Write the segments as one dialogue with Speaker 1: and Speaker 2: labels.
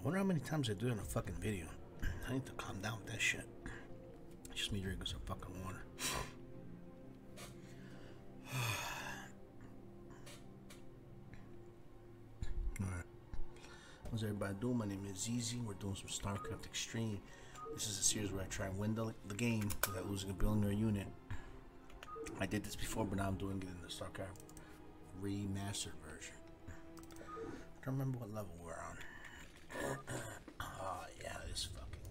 Speaker 1: wonder how many times I do it in a fucking video. I need to calm down with that shit. Just me drinking some fucking water. Alright. How's everybody doing? My name is ZeeZee. We're doing some Starcraft Extreme. This is a series where I try and win the game without losing a building or a unit. I did this before, but now I'm doing it in the Starcraft Remastered version. I don't remember what level we're on. Oh, yeah, this fucking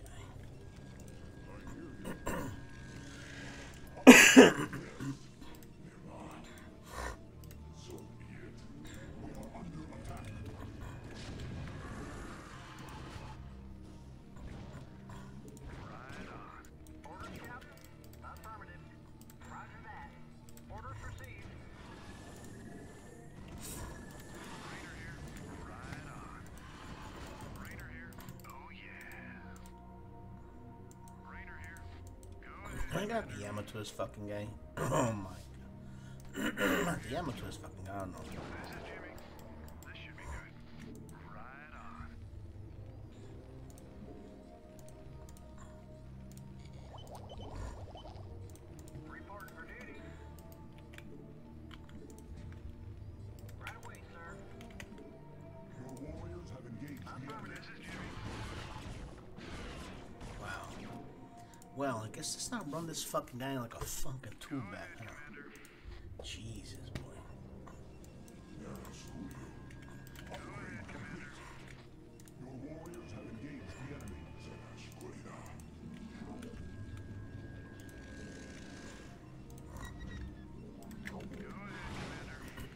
Speaker 1: guy. I got the ammo to this fucking guy. Oh my god. Not the ammo to this fucking guy, I don't know.
Speaker 2: This is Jimmy. This should be good. Right on. Reporting for duty. Right away, sir.
Speaker 3: Your warriors have engaged the enemy.
Speaker 2: This is Jimmy.
Speaker 1: Wow. Well, I guess let's not run this fucking guy like a fucking tool back, huh? Jesus, boy.
Speaker 3: Your warriors have engaged the enemy.
Speaker 2: Go ahead, Commander.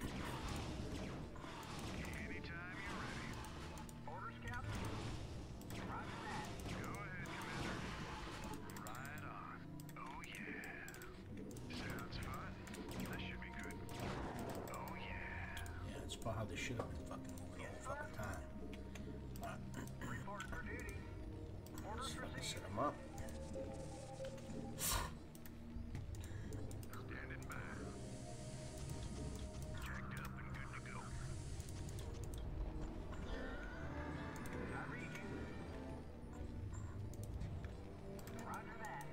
Speaker 2: Anytime you're ready. Orders, Captain? Roger that. Go ahead, Commander. Right on. Oh, yeah. Sounds fun. This should be good. Oh, yeah.
Speaker 1: Yeah, it's about how this shit have been fucking moving the whole fucking time.
Speaker 2: Reporting for duty. Orders
Speaker 1: Let's fucking
Speaker 2: received.
Speaker 1: set him up.
Speaker 2: Standing by. Jacked up and good to go. I read you. Roger that.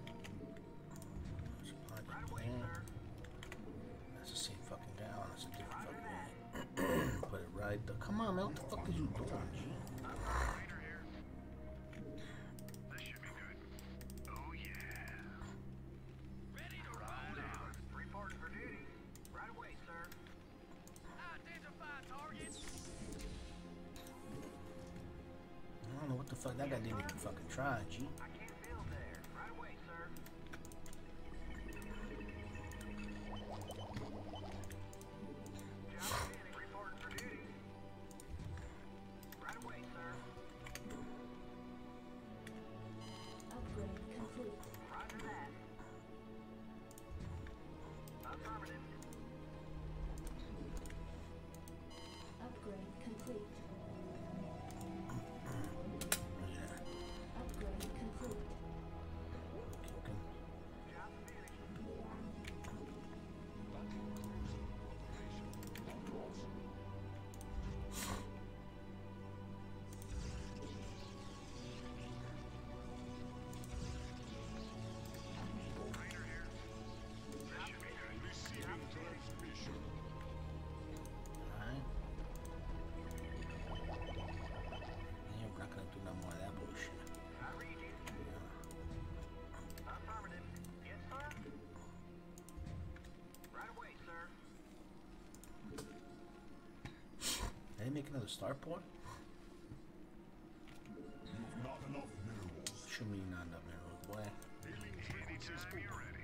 Speaker 1: Supply
Speaker 2: Right away,
Speaker 1: chain.
Speaker 2: sir.
Speaker 1: That's the same fucking guy. Oh, that's a different fucking guy. Put it right there. Come on, man. What the fuck is you doing, G?
Speaker 2: Raider here. This should be good. Oh, yeah. Ready to ride on. Reporting for duty. Right away, sir. Identify targets.
Speaker 1: I don't know what the fuck. That guy didn't even fucking try, G.
Speaker 2: I can't build there. Right away, sir. Job standing. Reporting for duty. Right away, sir.
Speaker 4: Upgrade complete.
Speaker 2: Roger that. Affirmative.
Speaker 4: Upgrade complete.
Speaker 1: Yeah.
Speaker 4: Upgrade complete.
Speaker 1: Okay.
Speaker 2: Job finished. Raider here. This should be good.
Speaker 3: Receiving transmission.
Speaker 1: Alright. Yeah, we're not gonna do no more of that bullshit.
Speaker 2: I read you. Affirmative. Yes, sir. Right away, sir.
Speaker 1: Did they make another starport?
Speaker 3: You've not enough minerals.
Speaker 1: Show me not enough minerals, boy.
Speaker 2: Anytime you're ready.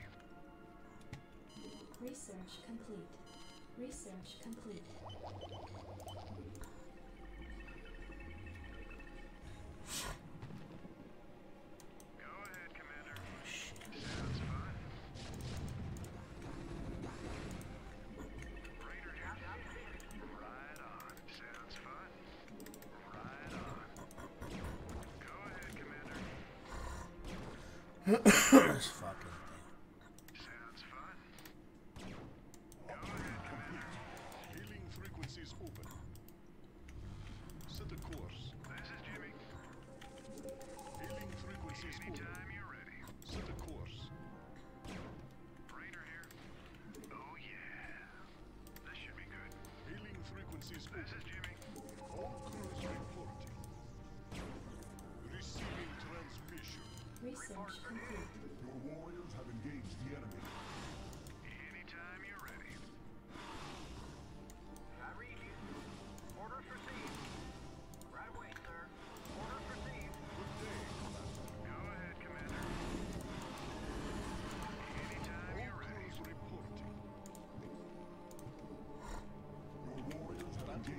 Speaker 4: Research complete. Research complete.
Speaker 2: Go ahead, Commander.
Speaker 1: Oh, shit.
Speaker 2: Sounds fun. Raider here. Right on. Sounds fun. Right on. Go ahead, Commander.
Speaker 1: This fucking thing.
Speaker 2: Sounds fun. Go ahead, Commander.
Speaker 3: Hailing frequencies open. Set a course.
Speaker 2: This is Jimmy.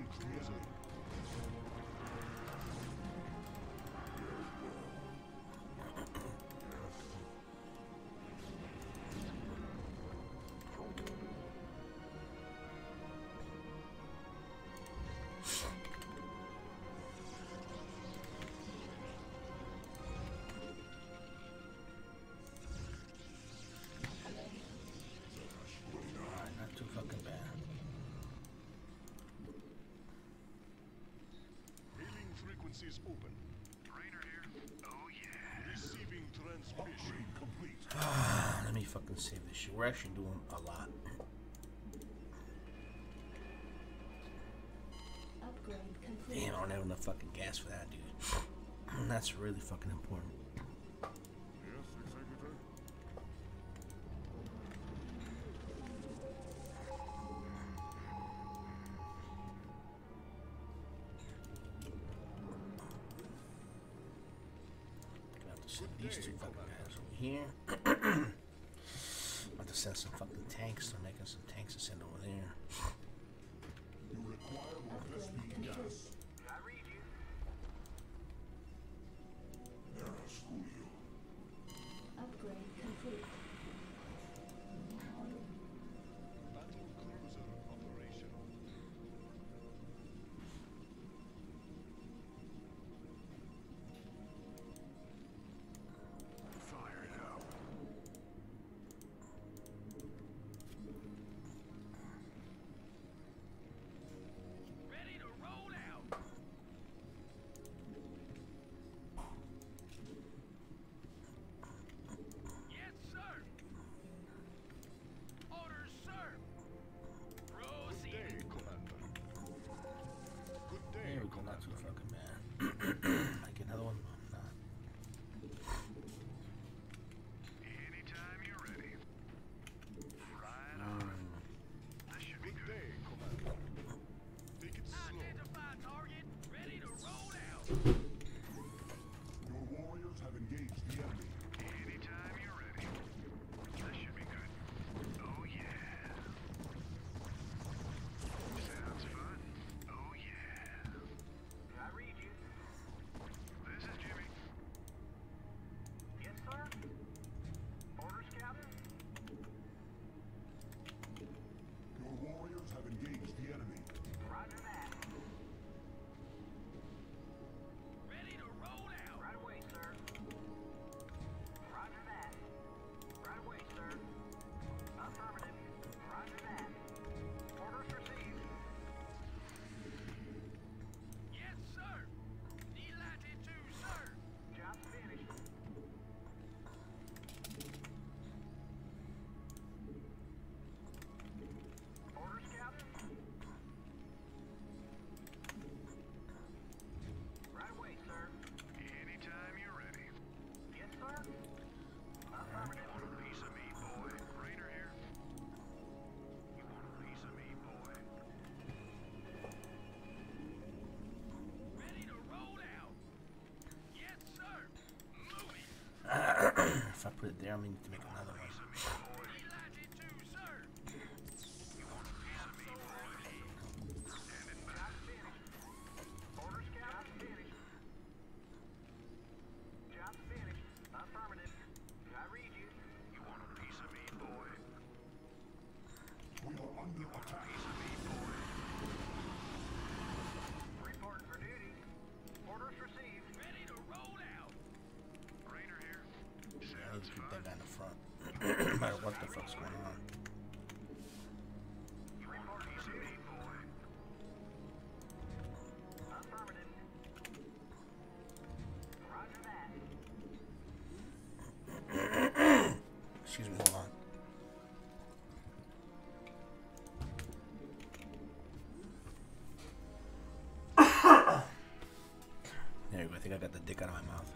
Speaker 3: engaged the enemy.
Speaker 1: Alright, not too fucking bad.
Speaker 3: Hailing frequencies open.
Speaker 2: Trainer here. Oh yeah.
Speaker 3: Receiving transmission. Upgrade complete.
Speaker 1: Let me fucking save this shit. We're actually doing a lot.
Speaker 4: Upgrade complete.
Speaker 1: Damn, I don't have enough fucking gas for that, dude. That's really fucking important.
Speaker 3: Yes, Executor.
Speaker 1: Gonna have to send these two fucking guys over here. About to send some fucking tanks. They're making some tanks to send over there.
Speaker 3: You require more
Speaker 4: Upgrade
Speaker 3: SP
Speaker 4: complete.
Speaker 3: gas.
Speaker 2: I read you.
Speaker 3: There, screw you.
Speaker 4: Upgrade complete.
Speaker 3: Battle cruiser operational. Fire it up.
Speaker 2: Ready to roll out. Yes, sir. Orders, sir.
Speaker 3: Good
Speaker 2: Proceed.
Speaker 3: day, Commander. Good day,
Speaker 1: There we go, not too
Speaker 3: Commander.
Speaker 1: fucking bad. I get another one? I'm not.
Speaker 2: Anytime you're ready. Right on. This should be
Speaker 3: Good
Speaker 2: good.
Speaker 3: day, Commander. Take it slow.
Speaker 2: Identify target. Ready to roll out.
Speaker 3: Your warriors have engaged the enemy.
Speaker 2: Anytime you're ready. This should be good. Oh yeah. Sounds fun. Oh yeah. I read you. This is Jimmy. Yes, sir. Orders, Captain.
Speaker 3: Your warriors have engaged the enemy.
Speaker 2: Roger that. Ready to roll out. Right away, sir. Roger that. Right away, sir. Affirmative. Roger that. Orders received. Yes, sir. Delighted to, sir. Job finished. Orders, Captain. Right away, sir. Anytime you're ready. Yes, sir. Affirmative. Want a piece of me, boy? Raider here. You want a piece of me, boy? Ready to roll out. Yes, sir. Moving.
Speaker 1: If I put it there, I'm gonna need to make another one.
Speaker 2: Piece of me, boy. Delighted to, sir. You want a piece of me, boy? Standing by. Job finished. Orders, Captain. Job finished. Job finished. Affirmative. I read you. You want a piece of me, boy?
Speaker 3: We are under attack.
Speaker 2: Piece of me, boy. Reporting for duty. Orders received. Ready to roll out. Raider here.
Speaker 1: I need
Speaker 2: Sounds
Speaker 1: to keep
Speaker 2: fun.
Speaker 1: that guy in the front. No matter what the fuck's going on.
Speaker 2: You want a piece of me, boy? Affirmative. Roger that.
Speaker 1: Excuse me, hold on. There you go. I think I got the dick out of my mouth.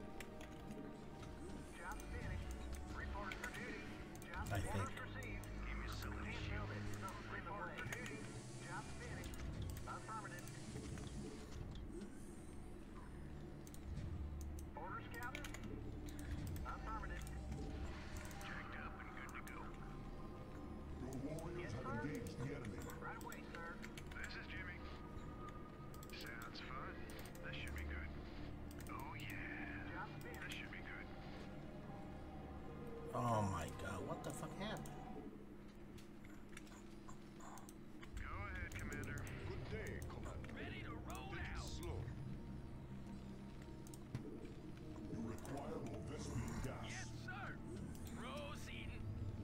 Speaker 2: Job finished. Reporting for duty. Job
Speaker 1: I think.
Speaker 2: orders received. Give me some of this shit. Reporting for duty. Job finished. Affirmative. Orders, Captain? Affirmative. Checked up and good to go.
Speaker 3: Your warriors have engaged the enemy.
Speaker 2: Right away, sir. This is Jimmy.
Speaker 1: Oh my god, what the fuck happened?
Speaker 2: Go ahead, Commander.
Speaker 3: Good day, Commander.
Speaker 2: Ready to roll out.
Speaker 3: Slow. You require more Vespene gas.
Speaker 2: Yes, sir. Proceeding.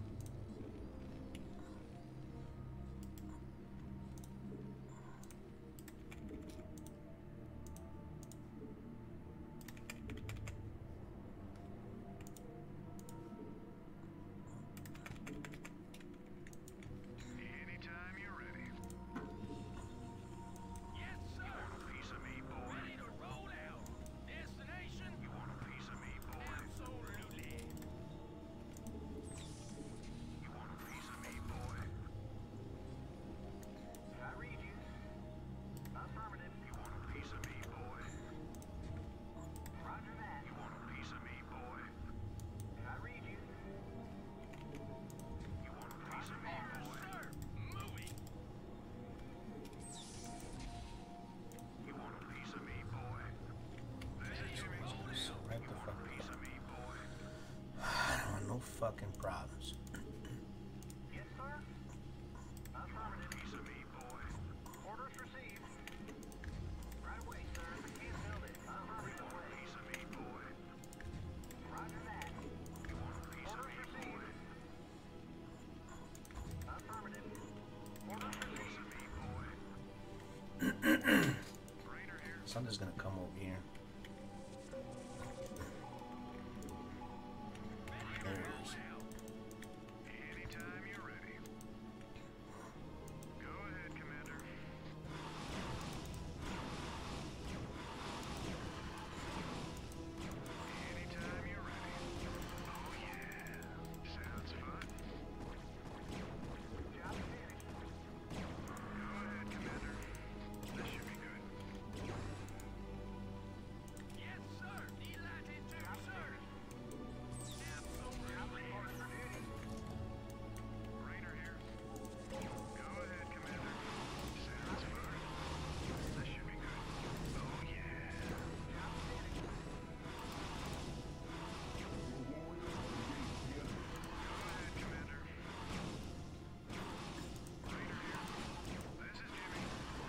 Speaker 2: Anytime you're ready. Yes, sir. You want a piece of me, boy? Ready to roll out. Destination? You want a piece of me, boy? Absolutely. You want a piece of me, boy? I read you. Affirmative. You want a piece of me, boy? Roger that. You want a piece of me, boy? I read you. You want a piece of me, boy? Sir, moving. You want a piece of me, boy? This is Jimmy.
Speaker 1: So right the fuck
Speaker 2: Piece of me, boy.
Speaker 1: I don't want no fucking problems.
Speaker 2: Yes, sir. Affirmative. Piece of me, boy. Orders received. Right away, sir. I can't build it. Affirmative. You want a piece of me, boy? Roger that. You want a piece of me, boy? Affirmative. Orders received. Me, boy. Raider here.
Speaker 1: Something's gonna come over here. There it is.
Speaker 2: Anytime you're ready. Go ahead, Commander. Anytime you're ready. Oh yeah. Sounds fun. Job finished. Go ahead, Commander. This should be good. Yes, sir. Delighted to, sir. Absolutely. Order for duty. Rainer here. Go ahead, Commander. Sounds fun. This should be good. Oh yeah. Job finished.
Speaker 3: Your warriors have engaged the enemy.
Speaker 2: Go ahead, Commander. Rainer here. This is Jimmy.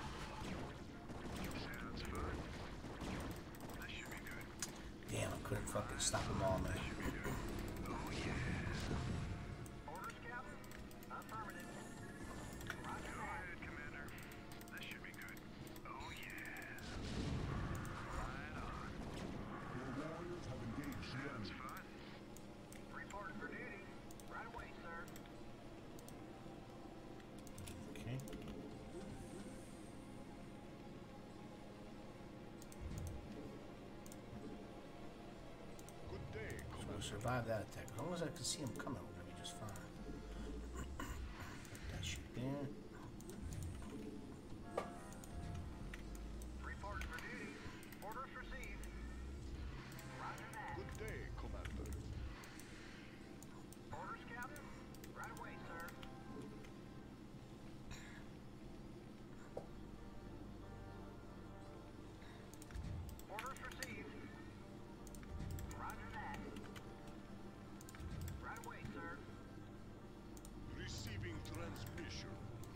Speaker 2: Sounds fun. This should be good.
Speaker 1: Damn, I couldn't fucking stop them all, man.
Speaker 2: Oh yeah. Orders, Captain? Affirmative. Roger. Go ahead, Commander. This should be good. Oh yeah. Right on.
Speaker 3: Your warriors have engaged the
Speaker 2: Sounds
Speaker 3: enemy.
Speaker 2: fun. Reporting for duty. Right away, sir.
Speaker 1: Okay.
Speaker 3: Good day,
Speaker 1: So
Speaker 3: Commander.
Speaker 1: we'll survive that attack. As long as I can see him coming, we're gonna be just fine. Put that shit there.
Speaker 2: Reporting for duty. Orders received. Roger that.
Speaker 3: Good day, Commander.
Speaker 2: Orders, Captain? Right away, sir. Orders received. Roger that. Right away, sir.
Speaker 3: Receiving transmission.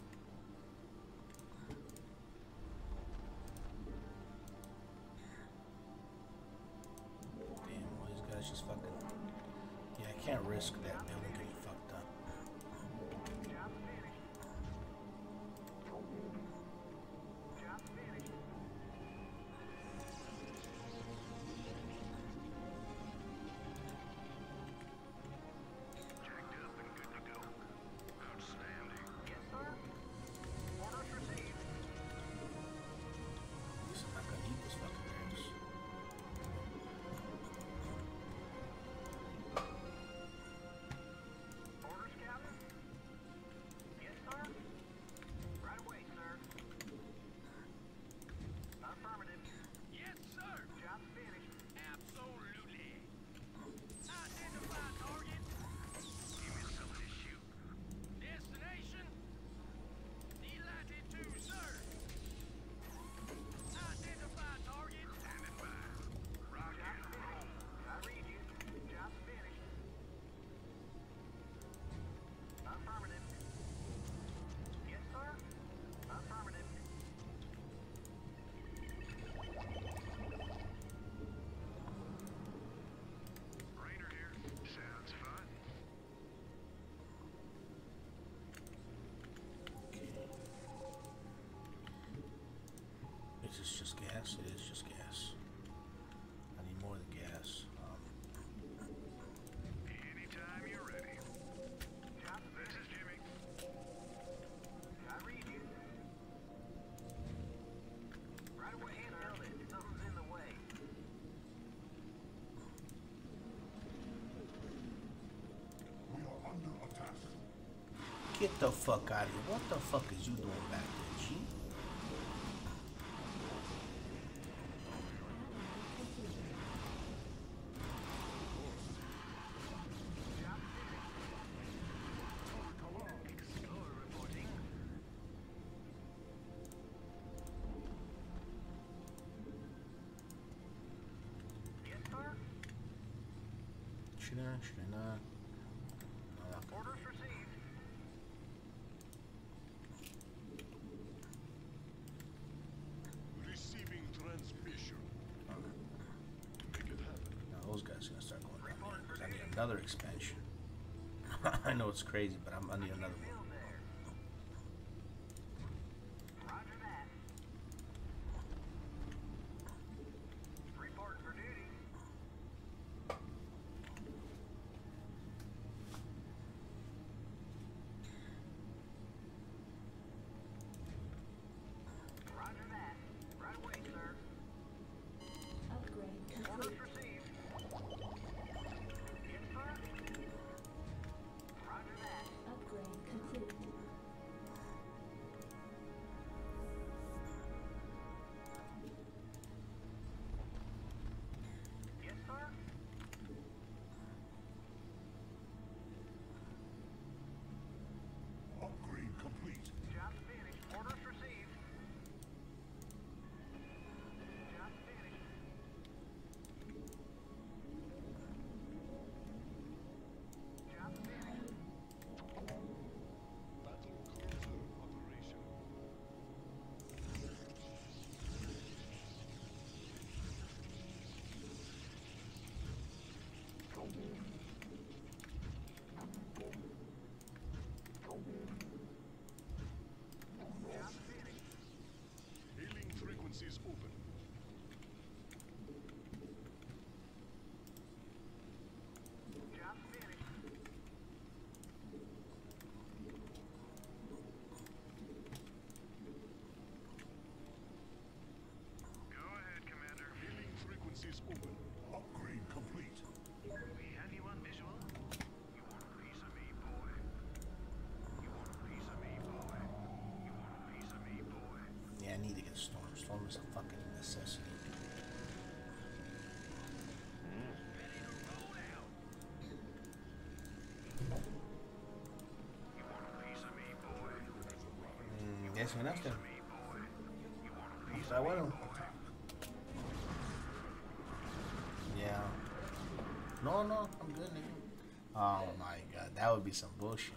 Speaker 1: Damn, well, these guys just fucking. Yeah, I can't risk that building getting fucked up.
Speaker 2: Job finished. Job finished. Jacked up and good to go. Outstanding. Yes, sir. Orders received.
Speaker 1: At least I'm not gonna eat this fucking place. this just gas? It is just gas. I need more than gas.
Speaker 2: Anytime you're ready. This is Jimmy. I read you. Right away, handle it. Something's in the way.
Speaker 3: We are under attack.
Speaker 1: Get the fuck out of here. What the fuck is you doing back there, G?
Speaker 2: Explorer reporting. Yes, sir.
Speaker 1: Should I not? No, not gonna.
Speaker 2: Orders received.
Speaker 3: Receiving transmission. Make it happen.
Speaker 1: Now those guys are gonna start going down there because I need another expansion. I know it's crazy, but I need another one.
Speaker 2: Field there. Roger that. Reporting for duty. Roger that. Right away, sir.
Speaker 4: Upgrade
Speaker 2: Orders
Speaker 4: complete.
Speaker 2: received. Yes, sir. Roger that.
Speaker 4: Upgrade complete.
Speaker 2: Yes, sir.
Speaker 3: Upgrade complete.
Speaker 2: Job's finished. Orders received. Job's finished. Job's finished.
Speaker 3: Battle cruiser operation.
Speaker 2: Job's finished.
Speaker 3: Hailing frequencies open.
Speaker 2: Job's finished. Go ahead, Commander.
Speaker 3: Hailing frequencies open. Upgrade complete.
Speaker 2: We have you on visual. You want a piece of me, boy? You want a piece of me, boy? You want a piece of me, boy?
Speaker 1: Yeah, I need to get a storm. Storm is a fucking necessity.
Speaker 2: Ready to roll out. You want a piece of me, boy?
Speaker 1: Yes, enough then.
Speaker 2: Me, boy. You want a piece
Speaker 1: I will. Yeah. No, I'm good, nigga. Oh my god, that would be some bullshit.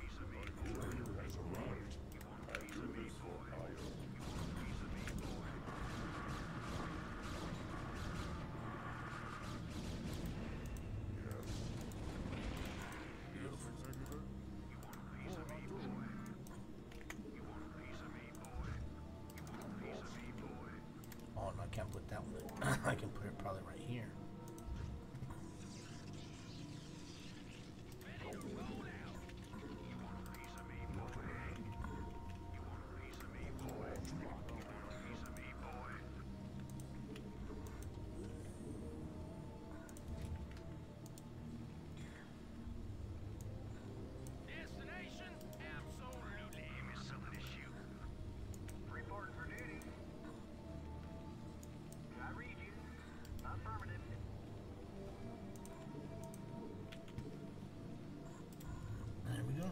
Speaker 1: Oh no, I can't put that one. I can put it probably right here.
Speaker 2: Destination? Absolutely. Give me something to shoot. Reporting for duty. I read you. Affirmative.
Speaker 1: There we go.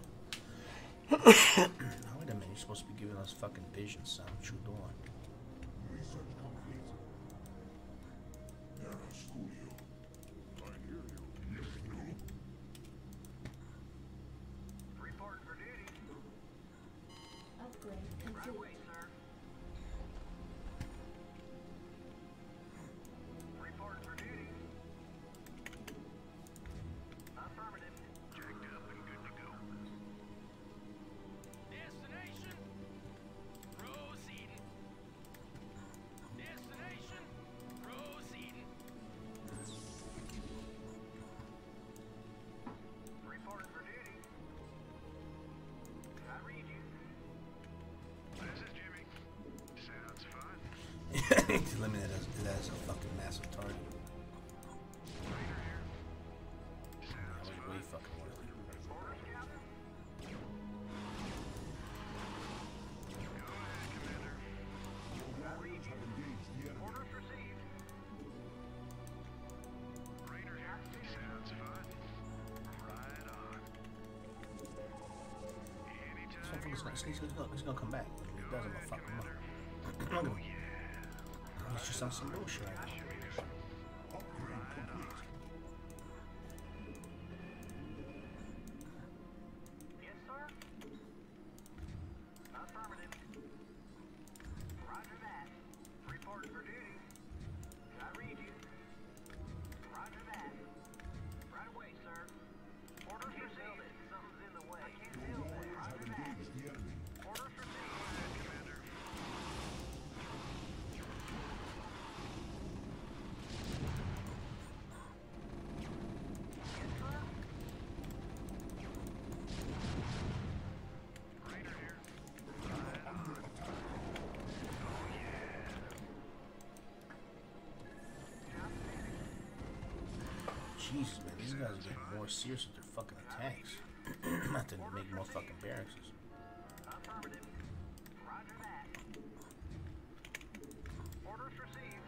Speaker 1: Now wait a minute, you're supposed to be giving us fucking vision sound. What you doing?
Speaker 3: Research complete. Era Studio. I hear you. Yes, no.
Speaker 2: Reporting for duty.
Speaker 4: Upgrade
Speaker 2: Right
Speaker 4: complete.
Speaker 2: away, sir. Reporting for duty. Affirmative. Jacked up and good to go. Destination. Proceeding.
Speaker 1: To eliminate it as a fucking massive target. That was way fucking worth it.
Speaker 2: Orders, Captain? Go ahead, Commander.
Speaker 3: Warriors have engaged the enemy.
Speaker 2: Orders received. Raider here. Sounds fun. Right on. Anytime you're ready.
Speaker 1: He's gonna come back. If he doesn't, I'll fuck him up.
Speaker 2: Oh yeah.
Speaker 1: He's just on some bullshit right now.
Speaker 3: Upgrade complete.
Speaker 2: Yes, sir. Affirmative. Roger that. Reporting for duty. I read you. Roger that. Right away, sir. Orders received. Something's in the way. I can't deal with it.
Speaker 3: Warriors have
Speaker 2: Roger that.
Speaker 3: engaged the enemy.
Speaker 2: Orders received. Commander. Yes, sir. Raider here. Right on. Oh yeah. Job finished.
Speaker 1: Jesus, man, these guys are getting more serious with their fucking attacks. Not to make more fucking barracks.
Speaker 2: Affirmative. Roger that. Orders received.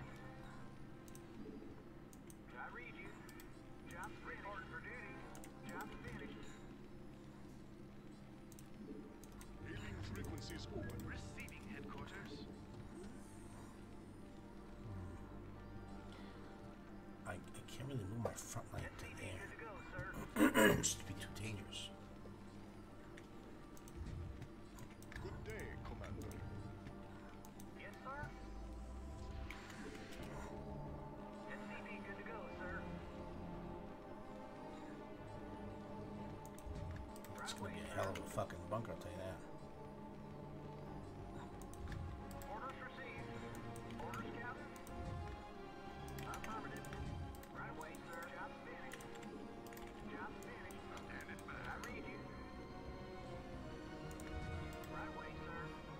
Speaker 2: I read you. Job reporting for duty. Job finished.
Speaker 3: Hailing frequencies open.
Speaker 2: Receiving headquarters.
Speaker 1: I can't really move my front line to there.
Speaker 2: Good to go, sir.
Speaker 1: It's to be too dangerous.
Speaker 3: Good day, Commander.
Speaker 2: Yes, sir. SCV good to go, sir.
Speaker 1: It's gonna be a hell of a fucking bunker, I'll tell you that.
Speaker 2: Orders received. Orders, Captain. Affirmative. Right away, sir. Job finished. Job finished. Standing by. I read you. Right away, sir.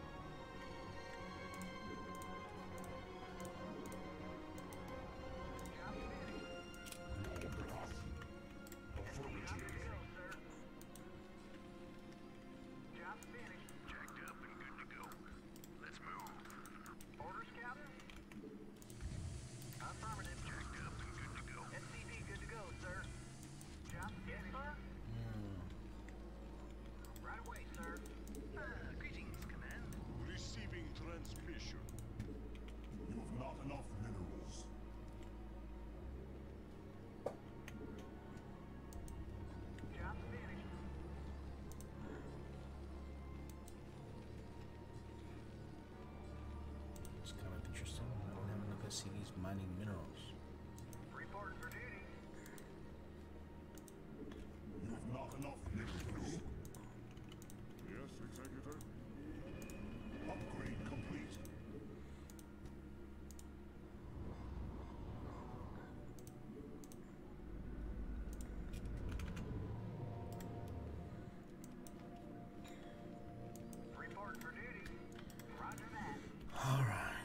Speaker 2: Job finished.
Speaker 3: Affirmative.
Speaker 2: Go, sir. Job finished. Jacked up and good to go. Let's move. Orders, Captain? Affirmative. Jacked up and good to go. SCV good to go, sir. Job finished. Yes, sir. Right away, sir. Greetings, Command.
Speaker 3: Receiving transmission. You have not enough minerals.
Speaker 2: Job finished.
Speaker 1: It's kind of interesting. I don't have enough SCVs mining minerals.
Speaker 2: Reporting for duty.
Speaker 3: You have not enough minerals. Yes, Executor. Upgrade complete.
Speaker 2: Reporting for duty. Roger that.
Speaker 1: Alright.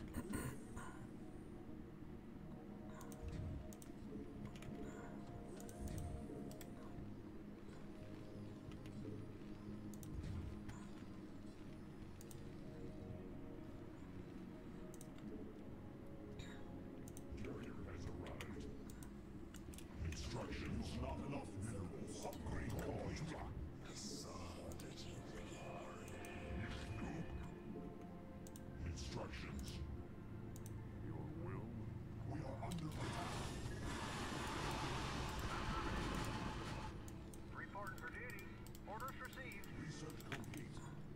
Speaker 3: Carrier has arrived. Instructions. Not enough minerals. Upgrade complete. Instructions. Your will? We are under attack.
Speaker 2: Reporting for duty. Orders received.
Speaker 3: Research complete.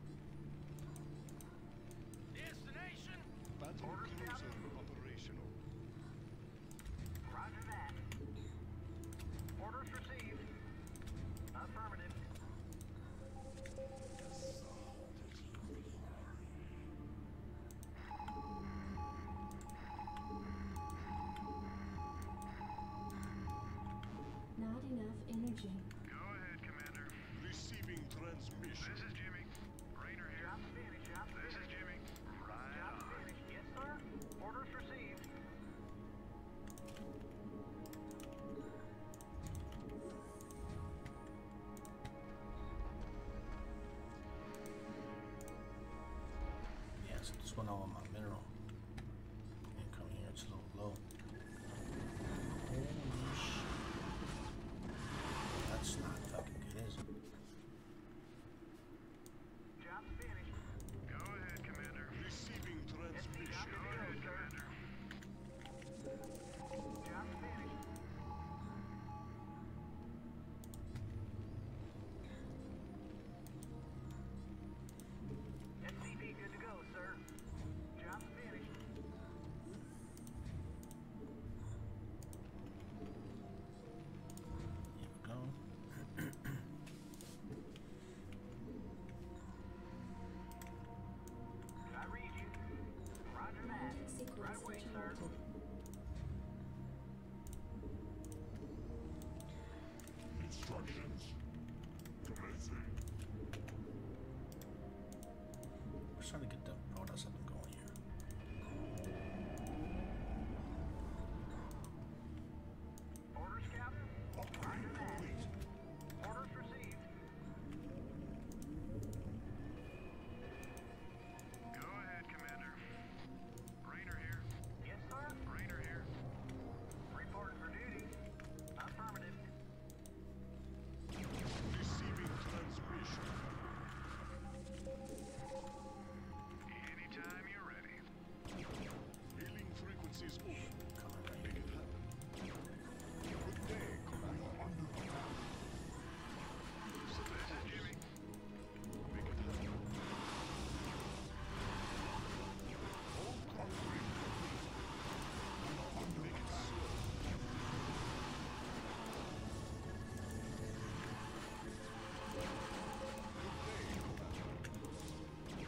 Speaker 2: Destination.
Speaker 3: Battle
Speaker 2: Orders,
Speaker 3: cruiser
Speaker 2: Captain.
Speaker 3: operational.
Speaker 2: Roger that. Orders received. Affirmative.
Speaker 4: Not enough energy.
Speaker 2: Go ahead, Commander.
Speaker 3: Receiving transmission.
Speaker 2: This is Jimmy. Raider here. Job finished. Job finished. This is Jimmy. Right on. Job finished. Yes, sir. Orders received.
Speaker 1: What's going on with my mineral? Can't come here, it's a little low. Holy shit. That's not fucking good, is it?
Speaker 2: Job's finished. Go ahead, Commander.
Speaker 3: Receiving transmission.
Speaker 2: Go ahead, Commander. Job's finished. SCP good to go, sir. Job's finished.
Speaker 1: Here we go.
Speaker 2: I read you. Roger that.
Speaker 4: Sequence
Speaker 2: Right away, sir.
Speaker 4: terminated.
Speaker 3: Instructions. Commencing.
Speaker 1: We're trying to get the products up and going here.
Speaker 2: Orders, Captain.
Speaker 3: Upgrade complete.
Speaker 2: Orders received. Go ahead, Commander. Rainer here. Yes, sir. Rainer here. Reporting for duty. Affirmative.
Speaker 3: Receiving transmission.
Speaker 2: Anytime you're ready.
Speaker 3: Hailing frequencies open.
Speaker 1: Coming right
Speaker 3: Make
Speaker 1: here.
Speaker 3: it happen. Good day, Commander. Under attack. Set a
Speaker 2: This is
Speaker 3: course.
Speaker 2: Jimmy.
Speaker 3: Make it happen. All concrete complete. Make it so. Good day, Commander. Good day,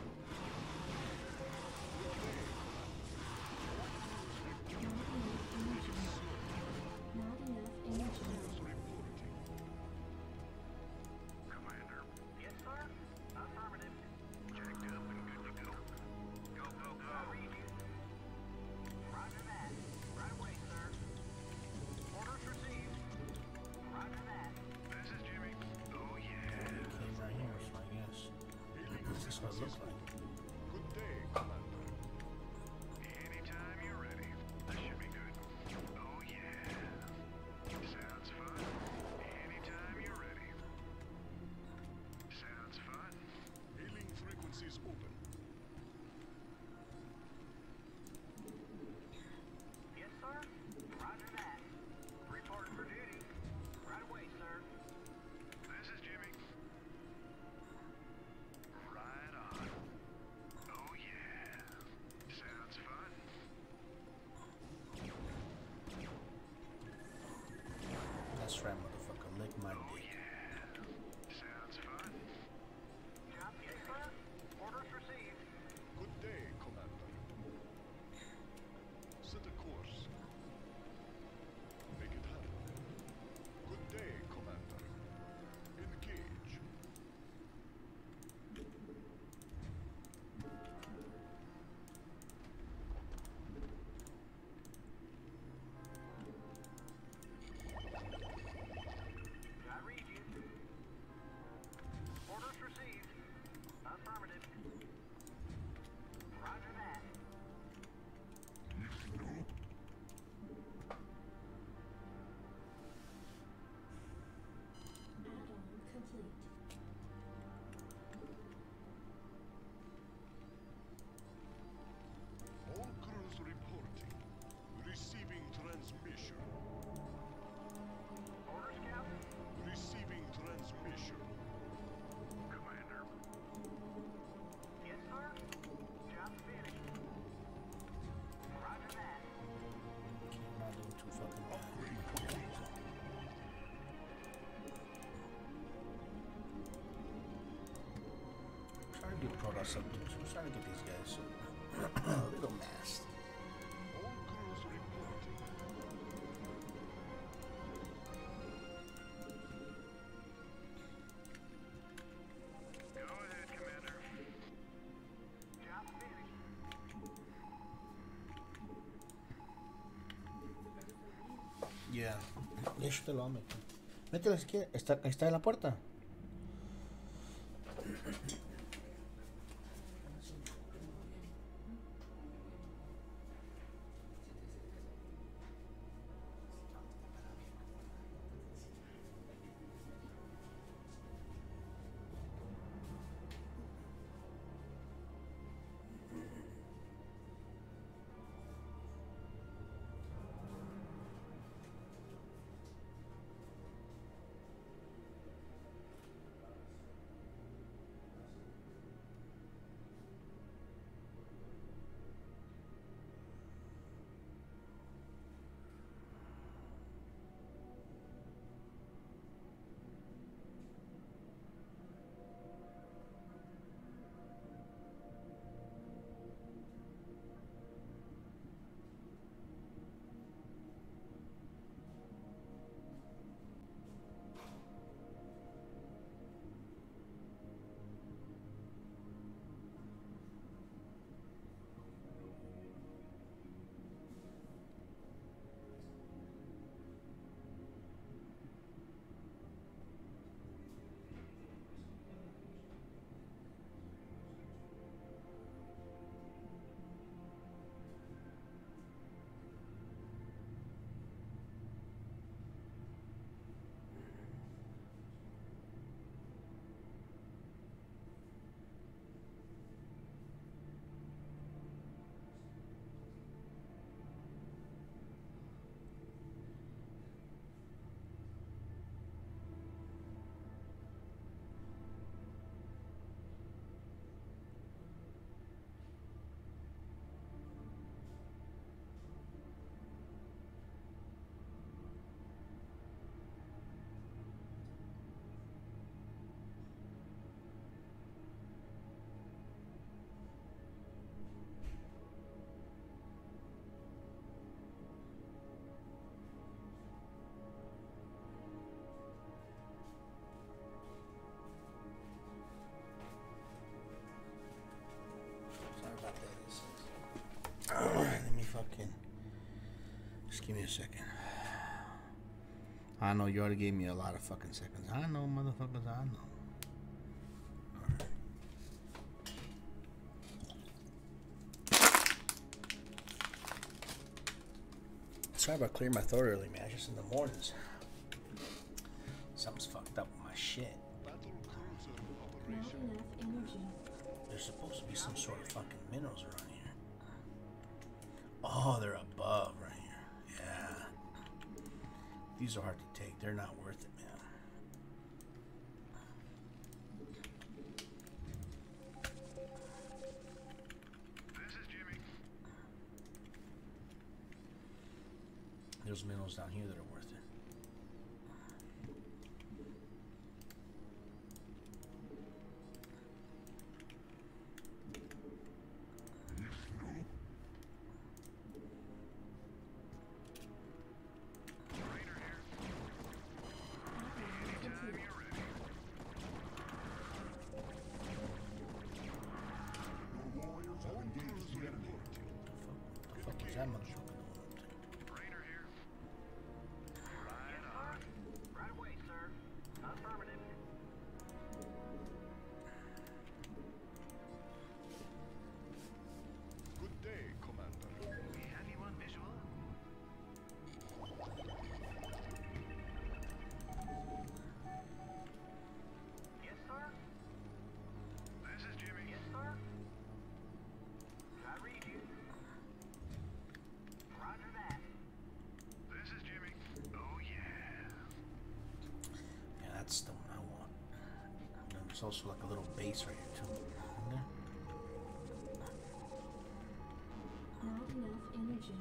Speaker 4: Not enough energy.
Speaker 3: reporting.
Speaker 2: Commander. Yes, sir. Affirmative. Checked up and good to go. Go, go, go. I read you. Roger that. Right away, sir. Orders received. Roger that. This is Jimmy. Oh, yeah.
Speaker 1: It came right here, so I guess.
Speaker 3: Hailing
Speaker 1: This is what it looks like.
Speaker 3: Good day, Commander.
Speaker 2: Anytime you're ready. This should be good. Oh, yeah. Sounds fun. Anytime you're ready. Sounds fun.
Speaker 3: Hailing frequencies open.
Speaker 2: Yes, sir. Roger that. Reporting for duty. Right away, sir. This is Jimmy. Right on. Oh, yeah. Sounds fun.
Speaker 1: That's right, motherfucker. Lick my
Speaker 2: Oh,
Speaker 1: dick.
Speaker 2: yeah. Sounds fun. Job, yes, sir. Orders received.
Speaker 3: Good day, Commander. Set a course. Make it happen. Good day, Commander. Engage.
Speaker 2: I read you. Orders received. Affirmative. Roger that.
Speaker 4: Add-on complete.
Speaker 3: All crews reporting. Receiving transmission.
Speaker 2: Orders, Captain.
Speaker 3: Receiving transmission.
Speaker 2: Commander. Yes, sir. Job finished. Roger that.
Speaker 1: I'm not doing too fucking bad.
Speaker 3: Upgrade complete.
Speaker 1: I'm trying to do products up. I'm trying to get these guys a little masked.
Speaker 3: All crews reporting.
Speaker 2: Go ahead, Commander. Job finished.
Speaker 1: Yeah. Eso te lo voy a meter. Mételo si quieres. Está en la puerta. Give me a second. I know you already gave me a lot of fucking seconds. I know, motherfuckers. I know. Sorry about clearing my throat early, man. Just in the mornings. Something's fucked up with my shit.
Speaker 3: Battle cruiser
Speaker 4: Not
Speaker 3: operation.
Speaker 4: enough energy.
Speaker 1: There's supposed to be some sort of fucking minerals around here. Oh, they're above right here. Yeah. These are hard to take. They're not worth it, man.
Speaker 2: This is Jimmy.
Speaker 1: There's minerals down here that are worth it.
Speaker 2: Raider here.
Speaker 4: Upgrade
Speaker 2: Anytime
Speaker 4: complete.
Speaker 2: you're ready.
Speaker 3: Your warriors have engaged the enemy.
Speaker 1: The fuck was that motherfucker doing up there?
Speaker 2: Raider here. Right on.
Speaker 5: Right away, sir. Affirmative.
Speaker 3: Good day, Commander.
Speaker 2: We have you on visual.
Speaker 5: Yes, sir.
Speaker 2: This is Jimmy.
Speaker 5: Yes, sir. I read you. Roger that.
Speaker 2: This is Jimmy. Oh yeah.
Speaker 1: Yeah, that's the one I want. And there's also like a little base right here too. Isn't there?
Speaker 4: Not enough energy.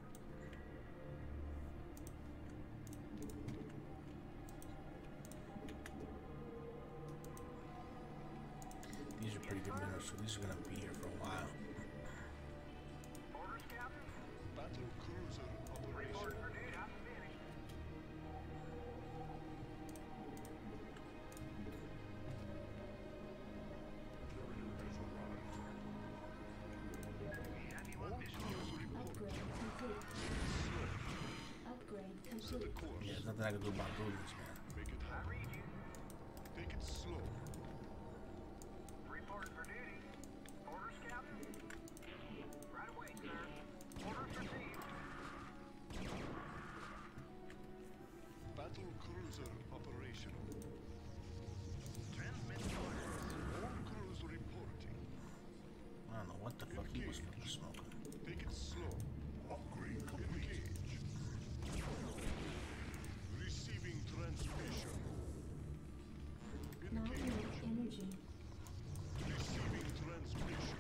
Speaker 1: These are pretty good minerals, so these are gonna be here for a while.
Speaker 5: Orders, Captain.
Speaker 3: Battle cruiser operation.
Speaker 5: Report for duty. I'm finished.
Speaker 2: We have you on visual.
Speaker 4: Upgrade complete. Upgrade
Speaker 3: Set the
Speaker 4: complete.
Speaker 3: course.
Speaker 1: Yeah, there's nothing I can do about doing this, man.
Speaker 3: Make it
Speaker 5: I
Speaker 3: happen.
Speaker 5: read you.
Speaker 3: Take it slow.
Speaker 5: Report for duty. Orders, Captain. Right away, sir. Orders received.
Speaker 3: Battle cruiser operational.
Speaker 2: Transmit orders.
Speaker 3: All crews reporting.
Speaker 1: I don't know what the fuck he was fucking smoking.
Speaker 3: Take it slow. Upgrade complete. Receiving transmission.
Speaker 4: Not
Speaker 3: Engage.
Speaker 4: enough energy.
Speaker 3: Receiving transmission.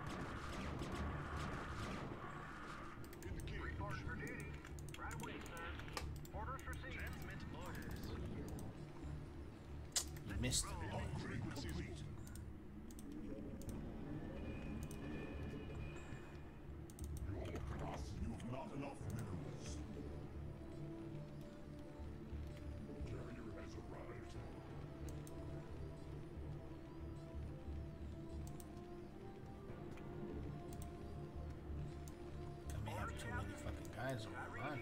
Speaker 3: Engage.
Speaker 5: Report for duty. Right away, sir. Orders received.
Speaker 2: Transmit orders.
Speaker 1: You missed it.
Speaker 3: All frequencies. You've not enough minerals. Carrier has arrived.
Speaker 1: I may have too many fucking guys over mine.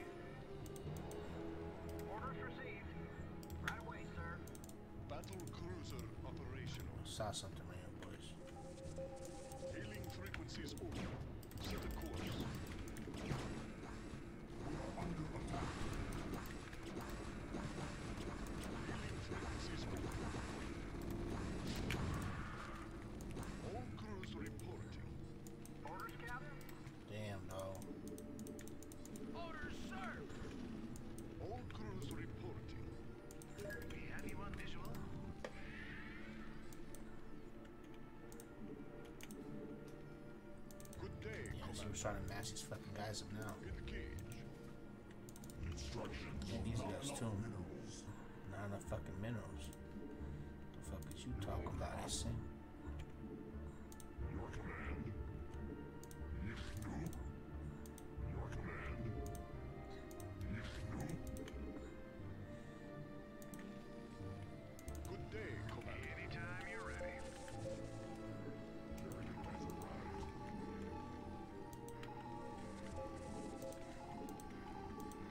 Speaker 5: Orders received. Right away, sir.
Speaker 3: Battle cruiser operational.
Speaker 1: I saw something right here, boys.
Speaker 3: Hailing frequencies open. Set a course. We are under attack. Hailing frequencies open. All crews reporting.
Speaker 5: Orders, Captain.
Speaker 1: Damn, dog.
Speaker 2: Orders, sir.
Speaker 3: All crews reporting.
Speaker 2: We have you on visual.
Speaker 3: Good day,
Speaker 1: Yeah, so we're trying to mash these fucking guys up now.
Speaker 3: Engage. Instructions.
Speaker 1: Yeah, these guys too. Not enough fucking minerals. The fuck is you talking about, I see?
Speaker 3: Your command. Yes, no. Your command. Yes, no. Good day, Commander.
Speaker 2: Anytime you're ready.
Speaker 3: Carrier has arrived.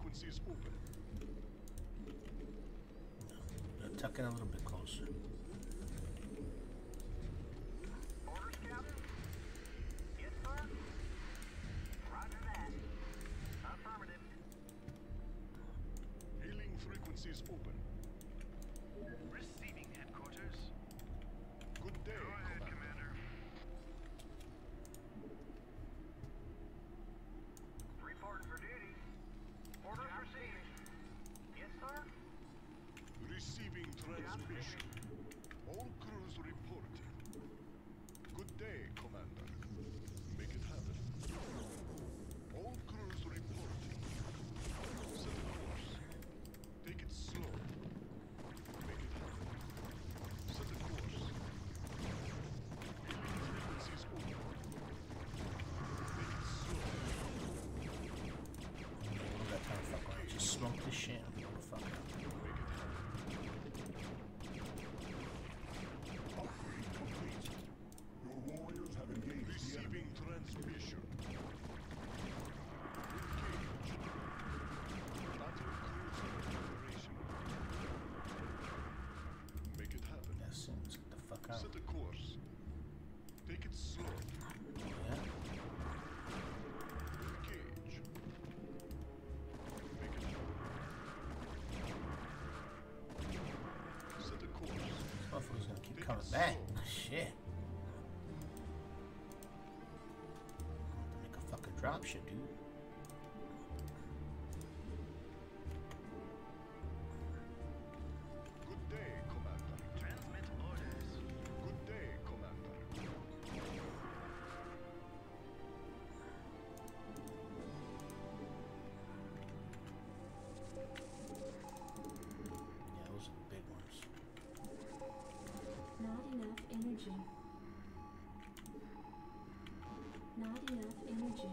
Speaker 3: frequencies open.
Speaker 1: Tuck in a little bit closer.
Speaker 5: Orders, Captain? Yes, sir. Roger that. Affirmative.
Speaker 3: Hailing frequencies open.
Speaker 2: Receiving headquarters.
Speaker 3: Good day,
Speaker 2: Go ahead,
Speaker 3: Commander.
Speaker 2: Commander.
Speaker 5: Reporting for duty. Orders received. Yes, sir.
Speaker 3: Receiving transmission. All crews reporting. Good day, Commander. Make it happen. All crews reporting. Set a course. Take it slow. Make it happen. Set a course. Hailing frequencies open. Make it slow.
Speaker 1: That kind of fuck around. Just smoke this shit and blow the fuck out.
Speaker 3: Make it happen. Upgrade complete. Your warriors have engaged receiving transmission. Engage. Battle cruiser operational. Make it happen.
Speaker 1: That's it. Let's get the fuck out.
Speaker 3: Set a course. Take it slow.
Speaker 1: Yeah.
Speaker 3: Engage. Make it happen. Set a course.
Speaker 1: This motherfucker's gonna keep
Speaker 3: Take
Speaker 1: coming
Speaker 3: it
Speaker 1: back.
Speaker 3: slow.
Speaker 1: Shit. Make a fucking drop shit, dude.
Speaker 3: Good day, Commander.
Speaker 2: Transmit orders.
Speaker 3: Good day, Commander.
Speaker 1: Yeah, those are the big ones.
Speaker 4: Not enough energy. Not enough energy.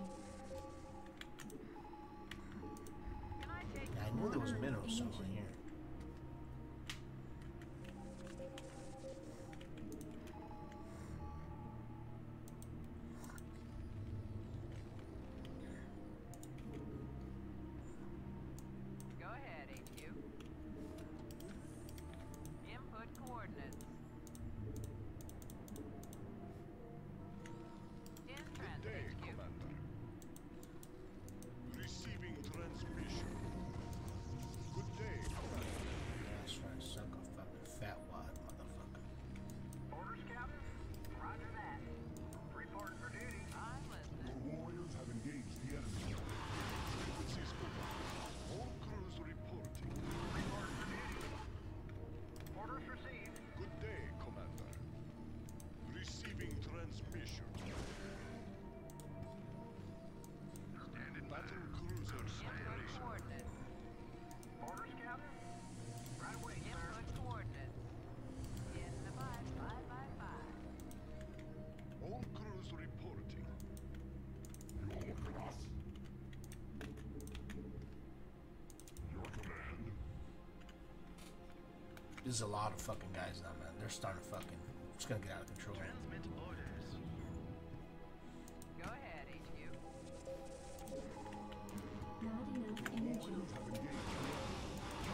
Speaker 5: Can I take
Speaker 1: Yeah, I knew there was minerals somewhere here.
Speaker 5: Go ahead, HQ. Input coordinates. In
Speaker 3: Good
Speaker 5: transit,
Speaker 3: day,
Speaker 5: HQ.
Speaker 3: Commander. Receiving transmission. Good day, Commander.
Speaker 1: Yeah, that's right. Suck a fucking fat wad, motherfucker.
Speaker 5: Orders, Captain? Roger that. Reporting for duty. I'm listening.
Speaker 3: Your warriors have engaged the enemy. Frequencies open. All crews reporting.
Speaker 5: Reporting for duty. Orders received.
Speaker 3: Good day, Commander. Receiving transmission.
Speaker 2: Standing by.
Speaker 3: Battle cruisers
Speaker 5: Input
Speaker 3: operational.
Speaker 5: coordinates. Orders, Captain? Right away, sir. Input coordinates. In the pipe. Bye.
Speaker 3: All crews reporting. Your command.
Speaker 1: This is a lot of fucking guys now, man. They're starting to fucking. It's gonna get out of control.
Speaker 2: Transmit orders.
Speaker 5: Go ahead, HQ.
Speaker 4: Not enough energy.
Speaker 3: Warriors have engaged.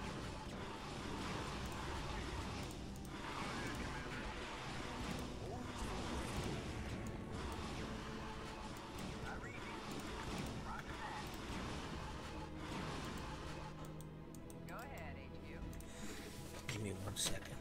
Speaker 5: I read you. Roger that. Go ahead, HQ.
Speaker 1: Give me 1 second.